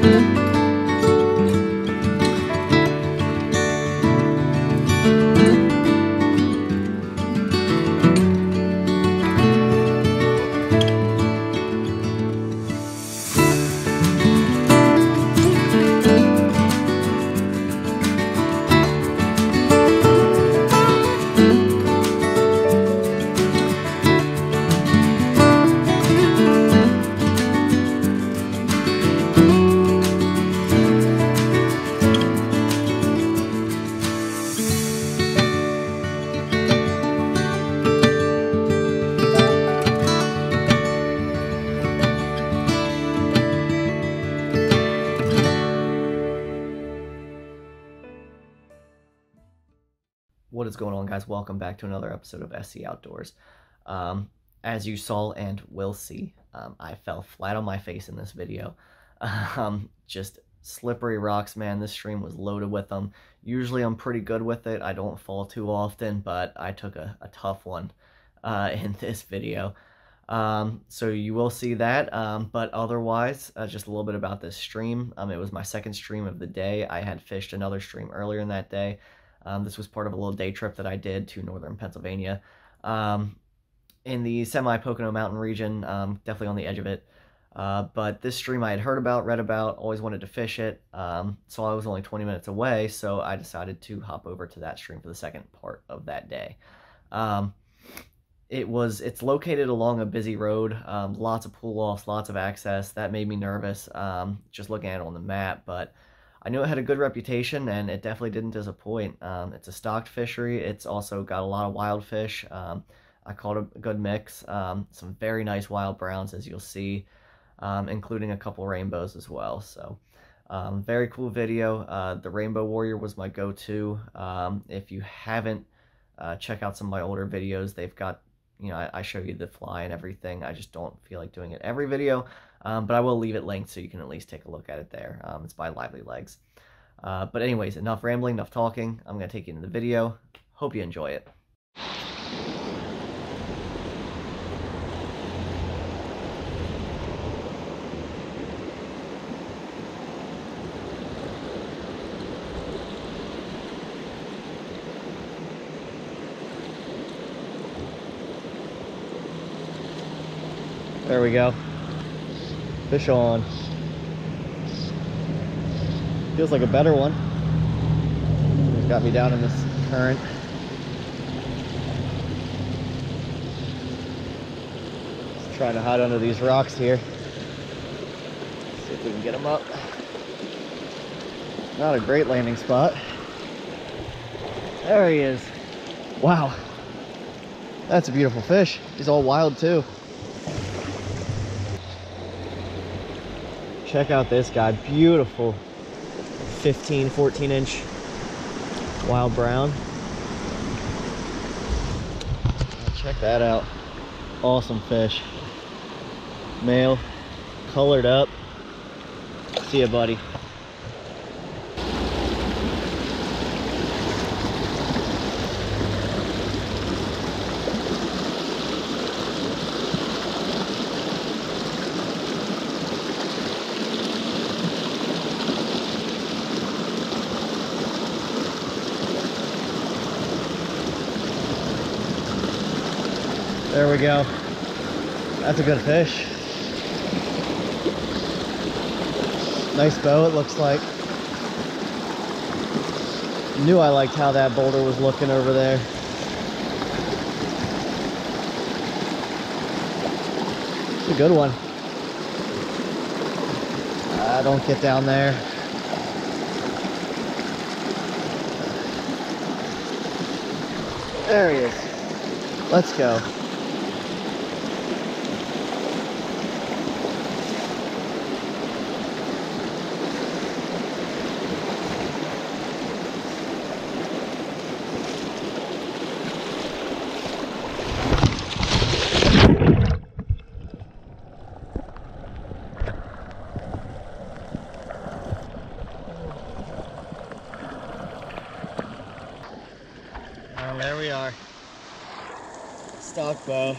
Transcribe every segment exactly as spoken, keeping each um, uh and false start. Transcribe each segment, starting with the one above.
What is going on, guys? Welcome back to another episode of S C Outdoors. Um, as you saw and will see, um, I fell flat on my face in this video. Um, just slippery rocks, man. This stream was loaded with them. Usually I'm pretty good with it. I don't fall too often, but I took a, a tough one uh, in this video. Um, so you will see that, um, but otherwise, uh, just a little bit about this stream. Um, it was my second stream of the day. I had fished another stream earlier in that day. Um, this was part of a little day trip that I did to northern Pennsylvania, um, in the semi-Pocono Mountain region, um, definitely on the edge of it. Uh, but this stream I had heard about, read about, always wanted to fish it, um, so I was only twenty minutes away, so I decided to hop over to that stream for the second part of that day. Um, it was, it's located along a busy road, um, lots of pull-offs, lots of access. That made me nervous, um, just looking at it on the map, but I knew it had a good reputation, and it definitely didn't disappoint. Um, it's a stocked fishery. It's also got a lot of wild fish. Um, I caught a good mix. Um, some very nice wild browns, as you'll see, um, including a couple rainbows as well. So, um, very cool video. Uh, the Rainbow Warrior was my go-to. Um, if you haven't, uh, check out some of my older videos. They've got, you know, I, I show you the fly and everything. I just don't feel like doing it every video. Um, but I will leave it linked so you can at least take a look at it there. Um, it's by Lively Legs. Uh, but anyways, enough rambling, enough talking. I'm going to take you into the video. Hope you enjoy it. There we go. Fish on. Feels like a better one. It's got me down in this current. Just trying to hide under these rocks here. See if we can get him up. Not a great landing spot. There he is. Wow. That's a beautiful fish. He's all wild too. Check out this guy, beautiful fifteen, fourteen inch wild brown. Check that out, awesome fish. Male, colored up. See ya, buddy. There we go. That's a good fish. Nice bow, it looks like. Knew I liked how that boulder was looking over there. It's a good one. Uh, don't get down there. There he is. Let's go. And there we are. Stock bow.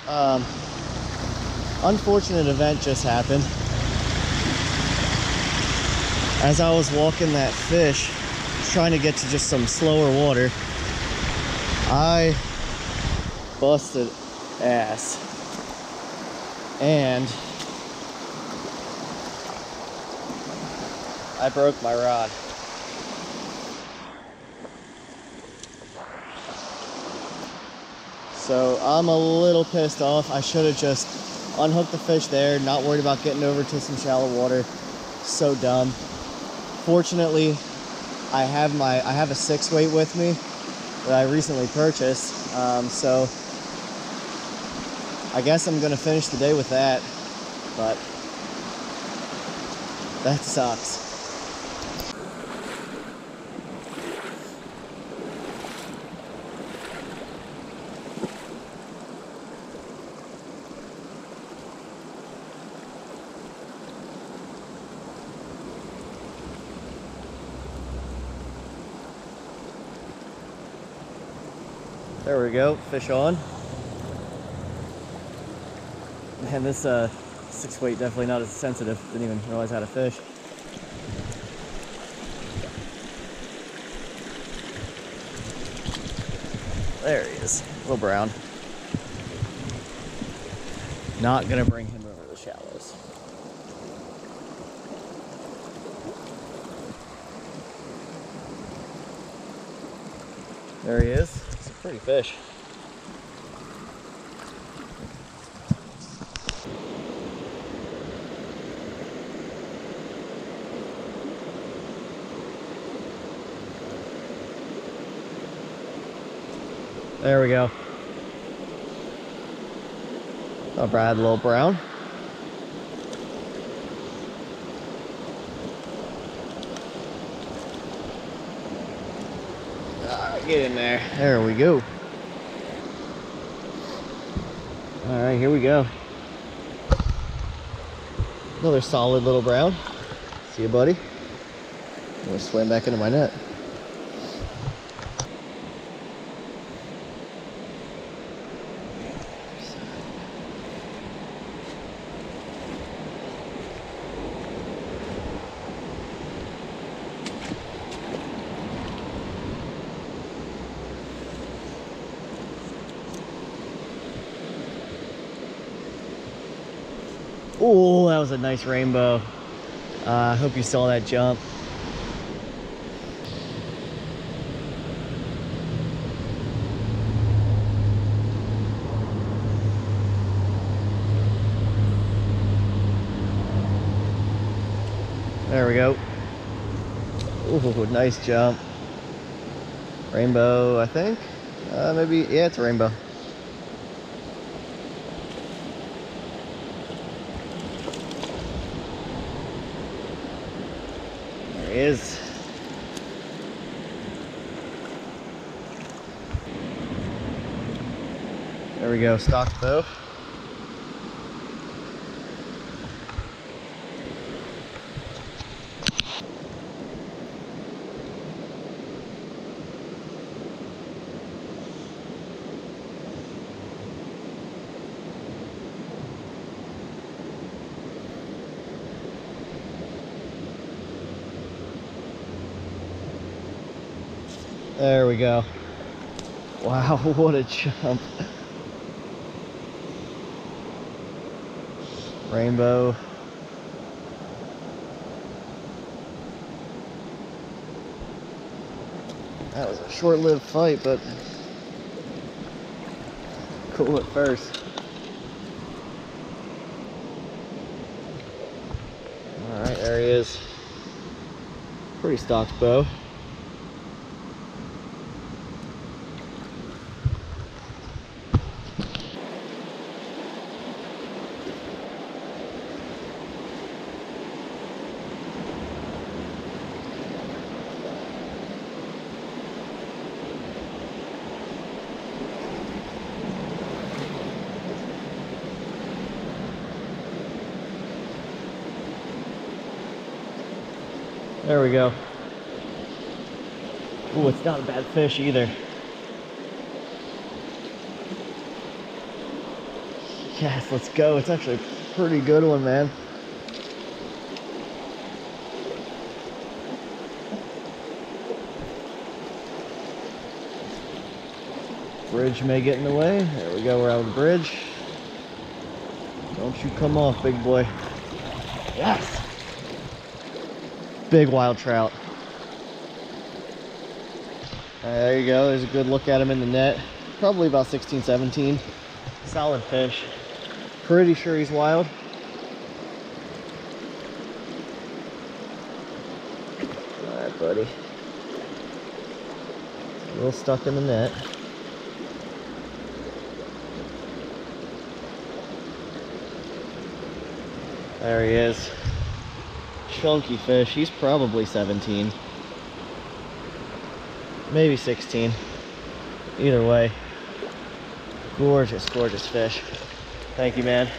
Um, unfortunate event just happened. As I was walking that fish, trying to get to just some slower water, I busted ass. And I broke my rod. So I'm a little pissed off. I should have just unhooked the fish there, not worried about getting over to some shallow water. So dumb. Fortunately, I have my I have a six weight with me that I recently purchased. Um, so I guess I'm gonna finish the day with that, but that sucks. There we go, fish on. And this uh, six weight definitely not as sensitive. Didn't even realize how to fish. There he is, little brown. Not gonna bring him over the shallows. There he is. It's a pretty fish. There we go. Not bad, little brown. Alright, get in there. There we go. Alright, here we go. Another solid little brown. See you, buddy. I'm gonna swim back into my net. Oh, that was a nice rainbow. I uh, hope you saw that jump. There we go. Ooh, nice jump. Rainbow, I think. Uh, maybe, yeah, it's a rainbow. There he is. There we go, stocked bow. There we go. Wow, what a jump. Rainbow. That was a short-lived fight, but cool at first. Alright, there he is. Pretty stocked bow. There we go. Oh, it's not a bad fish either. Yes, let's go. It's actually a pretty good one, man. Bridge may get in the way. There we go, we're out of the bridge. Don't you come off, big boy. Yes! Big wild trout. Uh, there you go, there's a good look at him in the net. Probably about sixteen, seventeen. Solid fish. Pretty sure he's wild. Alright, buddy. A little stuck in the net. There he is. Chunky fish. He's probably seventeen. Maybe sixteen. Either way. Gorgeous, gorgeous fish. Thank you, man.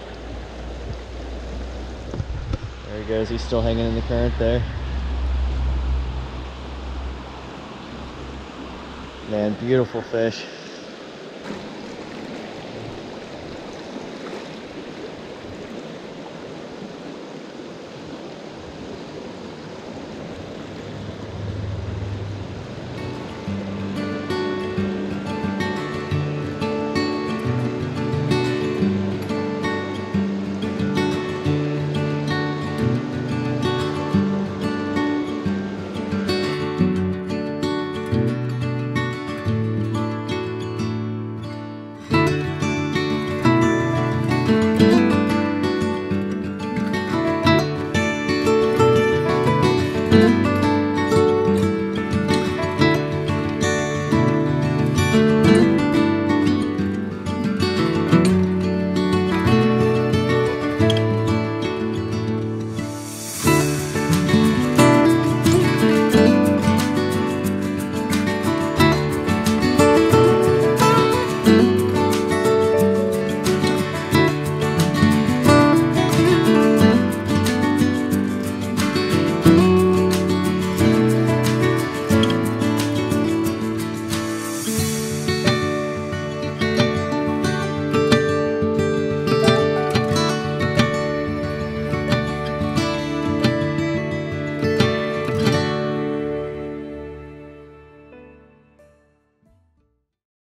There he goes. He's still hanging in the current there. Man, beautiful fish.